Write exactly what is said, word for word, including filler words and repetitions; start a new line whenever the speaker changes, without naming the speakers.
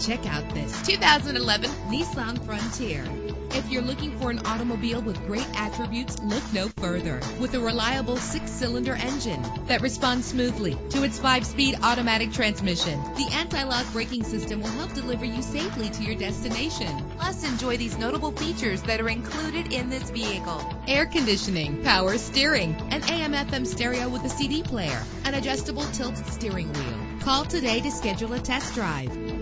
Check out this two thousand eleven Nissan Frontier. If you're looking for an automobile with great attributes, look no further. With a reliable six-cylinder engine that responds smoothly to its five-speed automatic transmission, the anti-lock braking system will help deliver you safely to your destination. Plus, enjoy these notable features that are included in this vehicle: air conditioning, power steering, an A M F M stereo with a C D player, an adjustable tilt steering wheel. Call today to schedule a test drive.